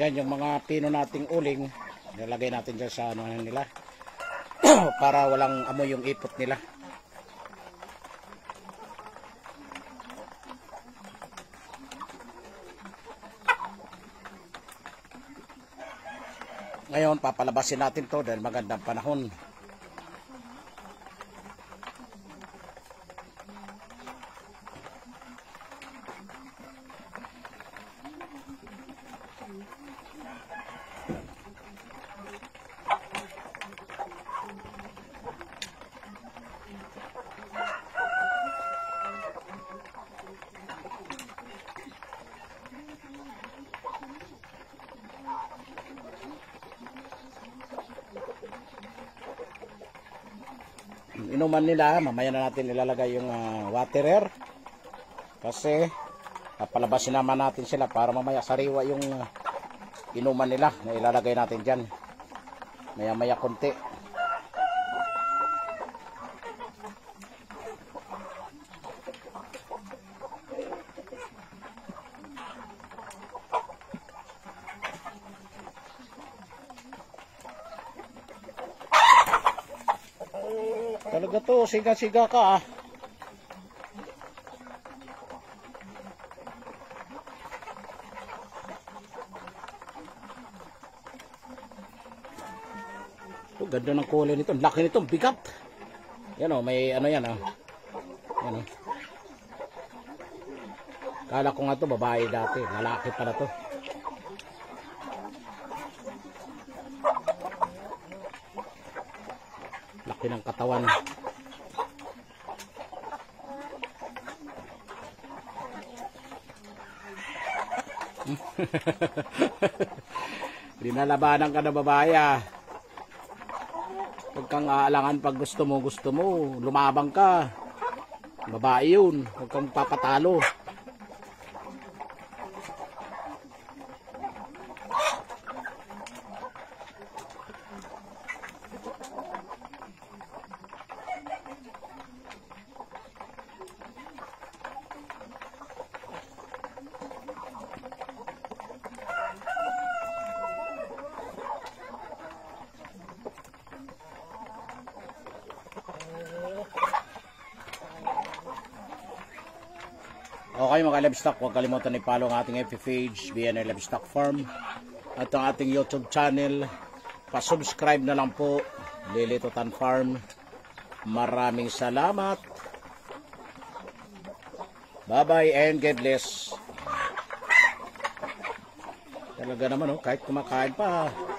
Yan yung mga pino nating uling, nilagay natin dyan sa ano nila para walang amoy yung ipot nila. Ngayon papalabasin natin to dahil magandang panahon. Inuman nila, mamaya na natin ilalagay yung waterer kasi papalabasin naman natin sila para mamaya sariwa yung inuman nila na ilalagay natin dyan maya maya konti. Talaga to, siga-siga ka ah. Ito, ganda ng kulay nito. Laki nito, bigat. Yan o, may ano yan o. Yan o. Kala ko nga to babae dati. Lalaki pala to. Laki ng katawan. Dinalabanan ka na babae ah. Huwag kang aalangan pag gusto mo, lumabang ka. Babae yun, huwag kang papatalo. Okay mga livestock, huwag kalimutan i-follow ang ating FB page, BNR Livestock Farm, at ang ating YouTube channel. Pa-subscribe na lang po, Lily Totan Farm. Maraming salamat. Bye-bye and God bless. Talaga naman oh, kahit kumakain pa.